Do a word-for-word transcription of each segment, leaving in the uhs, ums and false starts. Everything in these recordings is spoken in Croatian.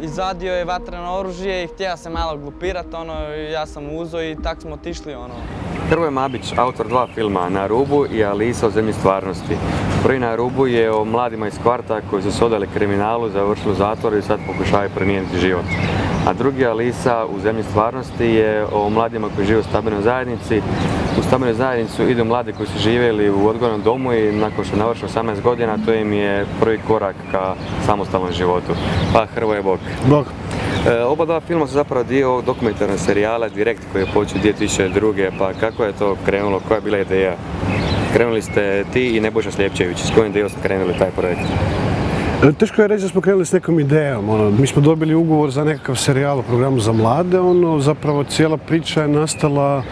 izvadio je vatreno oružje i htio se malo glupirat, ono, ja sam uzo i tak smo otišli, ono. Hrvoje Mabić, autor dva filma, Na rubu i Alisa o zemlji stvarnosti. Prvi Na rubu je o mladima iz kvarta koji su se odali kriminalu, završili u zatvoru i sad pokušavaju promijeniti život. A drugi Alisa u zemlji stvarnosti je o mladima koji žive u stambenoj zajednici. U stambenu zajednicu idu mladi koji su živjeli u odgojnom domu i nakon što navrše osamnaest godina, to im je prvi korak ka samostalnom životu. Pa Hrvoje, bok. Bok. E, oba dva filma su zapravo dio ovog dokumentarnog serijala Direkt koji je počeo dvije tisuće druge. Pa kako je to krenulo, koja je bila ideja? Krenuli ste ti i Nebojša Sljepčević, s kojim idejom ste krenuli taj projekt? Teško je reći da smo krenuli s nekom idejom. Ono, mi smo dobili ugovor za nekakav serijal o programu za mlade. Ono, zapravo cijela priča je nastala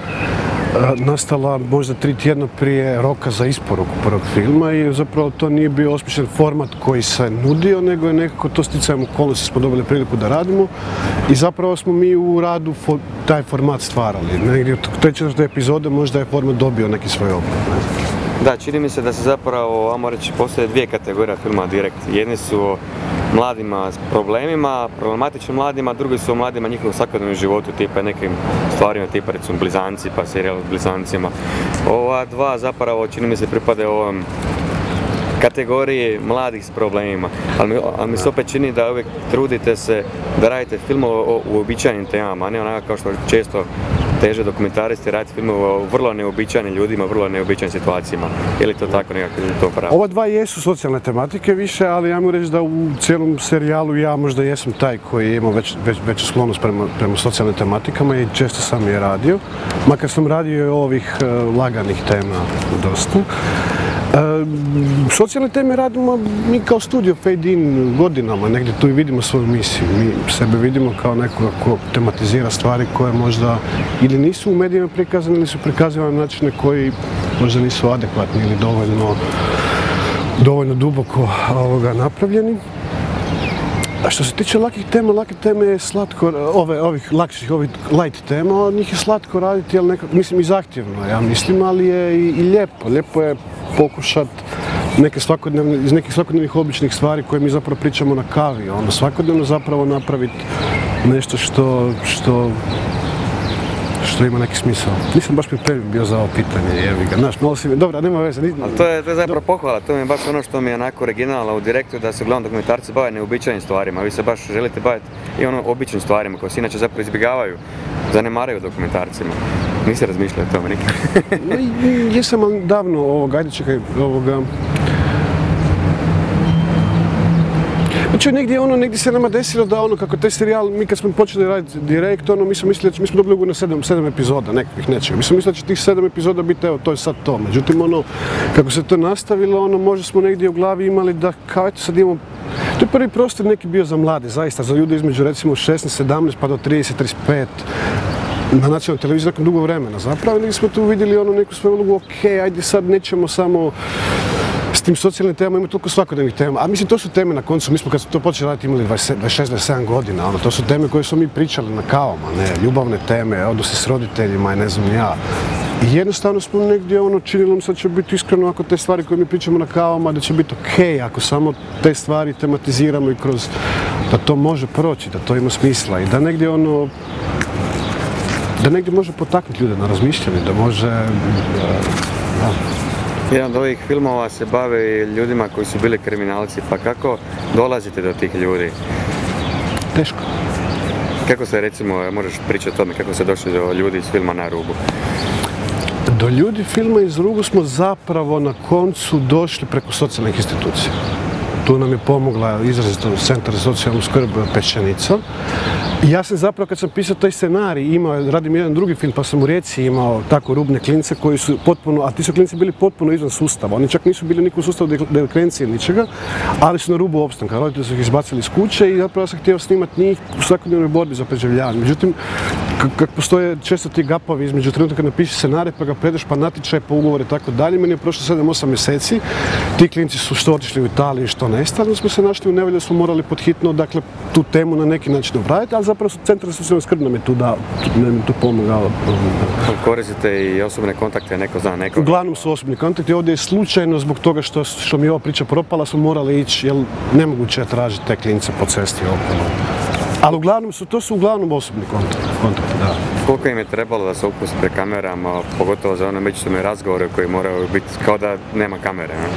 nastala možda tri tjedna prije roka za isporuku prvog filma i zapravo to nije bio osmišljen format koji se nudio, nego je nekako to sticajem okolnosti smo dobili priliku da radimo i zapravo smo mi u radu for, taj format stvarali. Negdje od te četvrte epizode možda je format dobio neki svoj oblik. Da, čini mi se da se zapravo, ajmo reći, postoje dvije kategorije filma Direkt. Jedni su o mladima s problemima, problematičnim mladima, drugi su o mladima njihovom svakodnevnom životu, tipa nekim stvarima, tipa recimo Blizanci, pa serijal o Blizancima. Ova dva zapravo, čini mi se, pripade ovom kategoriji mladih s problemima, ali mi, ali mi se opet čini da uvijek trudite se da radite filmove o uobičajenim temama, a ne onako kao što često teže dokumentaristi raditi filmove o vrlo neobičajnim ljudima, vrlo neobičajnim situacijama. Je li to tako nekako to pravo? Ova dva jesu socijalne tematike više, ali ja mogu reći da u cijelom serijalu ja možda jesam taj koji ima već, već, veću sklonost prema, prema socijalnim tematikama i često sam je radio. Makar sam radio i ovih uh, laganih tema dosta. E, socijalne teme radimo mi kao studio Fade In godinama, negdje tu i vidimo svoju misiju. Mi sebe vidimo kao nekoga ko tematizira stvari koje možda ili nisu u medijima prikazane ili su prikazane na načine koji možda nisu adekvatni ili dovoljno, dovoljno duboko ovoga napravljeni. A što se tiče lakih tema, lake teme je slatko, ove, ovih lakših, ovih light tema, od njih je slatko raditi, ali nekako, mislim i zahtjevno, ja mislim, ali je i, i lijepo. Lijepo je pokušat neke svakodnevne, iz nekih svakodnevnih običnih stvari koje mi zapravo pričamo na kavi, ono svakodnevno zapravo napraviti nešto što, što, što ima neki smisao. Nisam baš pripremljen bio za ovo pitanje, jevi ga, znaš, malo si mi, dobra, nema veze. Ni... Ali to je, to je zapravo pohvala, to mi je baš ono što mi je onako originalno u Direktu, da se uglavnom dokumentarci bave neobičajnim stvarima, vi se baš želite baviti i ono običnim stvarima koje se inače zapravo izbjegavaju, zanemaraju dokumentarcima. Nisi razmišljao o tome nikad? Jesam, ali davno ovoga, ajde čekaj, ovoga... Znači, negdje, ono, negdje se nama desilo da ono, kako taj serijal, mi kad smo počeli raditi Direkt, ono, mi smo mislili, mi smo dobili ugovor na sedam, sedam epizoda, nekakvih nečega. Mi smo mislili da će tih sedam epizoda biti, evo, to je sad to. Međutim, ono, kako se to nastavilo, ono, možda smo negdje u glavi imali da, kao, eto, sad imamo... To je prvi prostor neki bio za mlade, zaista, za ljude između, recimo, šesnaest, sedamnaest pa do trideset, trideset pet. Na nacionalnoj televiziji nakon dugo vremena zapravo, i smo tu vidjeli ono neku svoju ulogu, ok, ajde sad nećemo samo s tim socijalnim temama, ima toliko svakodnevnih tema, a mislim to su teme na koncu, mi smo kad smo to počeli raditi imali dvadeset šest dvadeset sedam godina, ono, to su teme koje smo mi pričali na kavama, ne, ljubavne teme, odnosi s roditeljima i ne znam ja. I jednostavno smo negdje ono činilo mi sad će biti iskreno ako te stvari koje mi pričamo na kavama, da će biti ok, ako samo te stvari tematiziramo i kroz, da to može proći, da to ima smisla i da negdje ono, da negdje može potaknuti ljude na razmišljanje, da može... Da. Jedan od ovih filmova se bavi ljudima koji su bili kriminalci, pa kako dolazite do tih ljudi? Teško. Kako se, recimo, možeš pričati o tome, kako se došli do ljudi iz filma Na rubu? Do ljudi filma iz rubu smo zapravo na koncu došli preko socijalnih institucija. Tu nam je pomogla izrazito Centar za socijalnu skrb Peščanica. Ja sam zapravo kad sam pisao taj scenarij imao, radim jedan drugi film pa sam u Rijeci imao tako rubne klince koji su potpuno, a ti su klinci bili potpuno izvan sustava. Oni čak nisu bili niko u sustavu delikvencije ničega, ali su na rubu opstanka. Roditelji su ih izbacili iz kuće i zapravo sam htio snimati njih u svakodnevnoj borbi za preživljavanje. Međutim, kako postoje često ti gapovi između trenutka kad napiši scenarij pa ga predaš pa natječaj pa ugovore i tako dalje, meni je prošlo sedam osam mjeseci. Ti klinci su što otišli u Italiju, što nestali, smo se našli u nevolji, smo morali podhitno, dakle, tu temu na neki način obraditi, ali zapravo Centar za socijalnu skrb nam je tu dao, nam je tu pomogao. Koristite i osobne kontakte, neko zna neko? Uglavnom su osobni kontakti, ovdje je slučajno zbog toga što, što mi je ova priča propala, smo morali ići, jer nemoguće je tražiti te klince po cesti okolo. Ali uglavnom su, to su uglavnom osobni kontakti, da. Koliko im je trebalo da se upusti pred kamerama, pogotovo za one međusobne razgovore koji moraju biti kao da nema kamere, ne?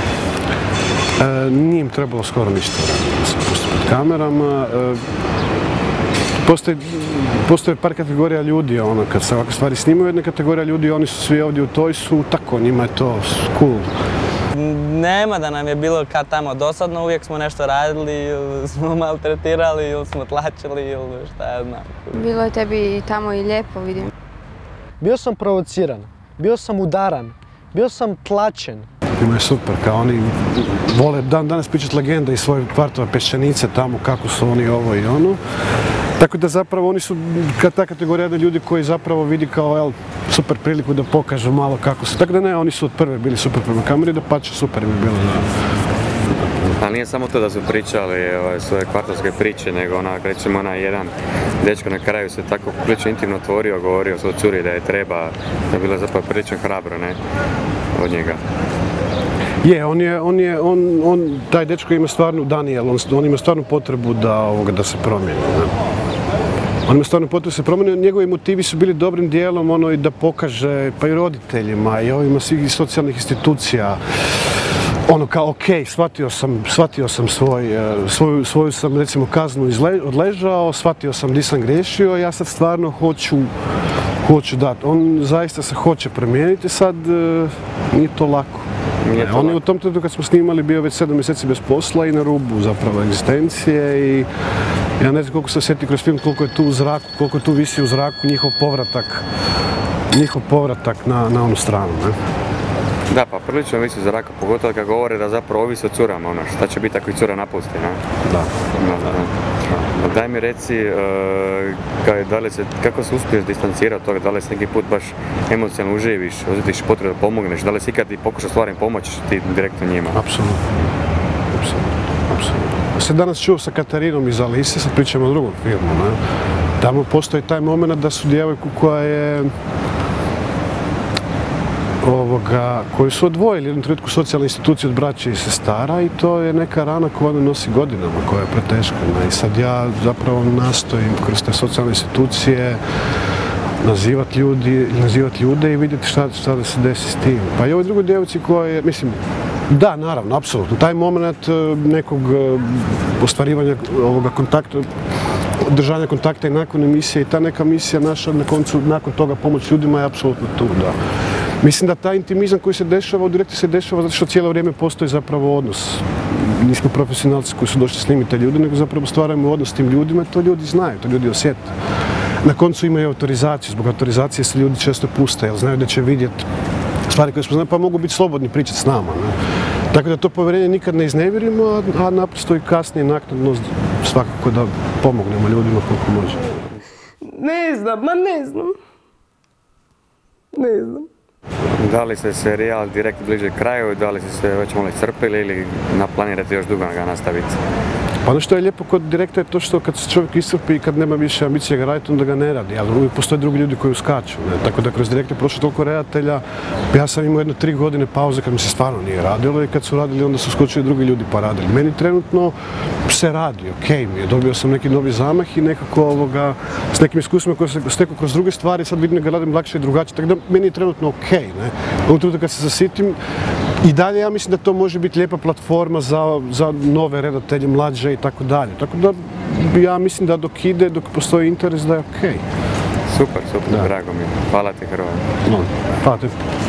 E, nije im trebalo skoro ništa da se upusti pred kamerama. E, Postoje, postoje par kategorija ljudi, ono, kad se ovakve stvari snimaju, jedna kategorija ljudi, oni su svi ovdje u toj su, tako, njima je to cool. Nema da nam je bilo kad tamo dosadno, uvijek smo nešto radili, ili smo maltretirali, ili smo tlačili, ili šta ja znam. Bilo je tebi tamo i lijepo, vidim. Bio sam provociran, bio sam udaran, bio sam tlačen. Ima je super, kao oni vole dan danas pričati legende iz svojih kvartova Peščanice tamo, kako su oni ovo i ono. Tako da zapravo oni su ta kategorija ljudi koji zapravo vidi kao jel, super priliku da pokažu malo kako su. Tako da ne, oni su od prve bili super prema kameri, da pače super im je bilo. Da. Ali nije samo to da su pričali ovaj, svoje kvartovske priče, nego onak, recimo onaj jedan dečko na kraju se tako prilično intimno otvorio, govorio svoj curi da je treba, da je bilo zapravo prilično hrabro, ne, od njega. Je, on je, on je, on, on, taj dečko ima stvarno, Daniel, on, on ima stvarnu potrebu da, ovoga, da se promijeni. Ne? On ima stvarno potrebu da se promijeni, njegovi motivi su bili dobrim dijelom ono i da pokaže pa i roditeljima i ovima svih socijalnih institucija. Ono kao, ok, shvatio sam, shvatio sam svoj, svoju, svoju sam recimo kaznu izle, odležao, shvatio sam gdje sam griješio, ja sad stvarno hoću, hoću dati. On zaista se hoće promijeniti, sad nije to lako. Nije to On je lako. u tom trenutku kad smo snimali bio već sedam mjeseci bez posla i na rubu zapravo egzistencije i ja ne znam koliko se osjeti kroz film, koliko je tu u zraku, koliko tu visi u zraku njihov povratak, njihov povratak na, na onu stranu. Ne? Da, pa prilično visi u zraku, pogotovo kad govore da zapravo ovisi o curama, ono, šta će biti ako ih cura napusti, ne? Da. No, da. Daj mi reci, uh, kaj, da li se, kako se uspiješ distancirati od toga, da li se neki put baš emocionalno uživiš, osjetiš potrebu da pomogneš, da li si ikad i pokušao stvarno pomoći ti direktno njima? Apsolutno. Apsolutno. Apsolutno. Ja sam danas čuo sa Katarinom iz Alise, sad pričamo o drugom filmu, ne? Tamo postoji taj moment da su djevojku koja je ovoga, koji su odvojili u jednom trenutku socijalne institucije od braće i sestara i to je neka rana koju ona nosi godinama, koja je preteška. I sad ja zapravo nastojim kroz te socijalne institucije nazivati ljudi, nazivati ljude i vidjeti šta, šta da se desi s tim. Pa i ovoj drugoj djevojci koja je, mislim, da, naravno, apsolutno, taj moment nekog ostvarivanja ovoga kontakta, održanja kontakta i nakon emisije i ta neka misija naša na koncu, nakon toga pomoć ljudima je apsolutno tu, da. Mislim da taj intimizam koji se dešava u direktu se dešava zato što cijelo vrijeme postoji zapravo odnos. Nismo profesionalci koji su došli snimiti te ljude, nego zapravo stvaramo odnos s tim ljudima, to ljudi znaju, to ljudi osjete. Na koncu imaju autorizaciju, zbog autorizacije se ljudi često puste, jer znaju da će vidjeti stvari koje smo znali, pa mogu biti slobodni pričati s nama. Ne? Tako da to povjerenje nikad ne iznevjerimo, a, a naprosto i kasnije naknadno svakako da pomognemo ljudima koliko možemo. Ne znam, ma ne znam. Ne znam. Da li se serijal direkt bliže kraju, da li ste se već malo iscrpili ili planirate još dugo ga nastaviti? Pa ono što je lijepo kod direkta je to što kad se čovjek iscrpi i kad nema više ambicije ga raditi, onda ga ne radi, ali uvijek postoje drugi ljudi koji uskaču. Ne? Tako da kroz direkte je prošlo toliko redatelja, ja sam imao jedno tri godine pauze kad mi se stvarno nije radilo i kad su radili onda su skočili drugi ljudi pa radili. Meni trenutno se radi, ok mi je, dobio sam neki novi zamah i nekako ovoga, s nekim iskustvima koje se stekao kroz druge stvari, sad vidim da ga radim lakše i drugačije, tako da meni je trenutno ok. Ne? U trenutku kad se zasitim, i dalje ja mislim da to može biti lijepa platforma za, za nove redatelje, mlađe i tako dalje. Tako da ja mislim da dok ide, dok postoji interes da je okej. Super, super, drago mi je. Hvala ti, Hrvoje. No, hvala ti.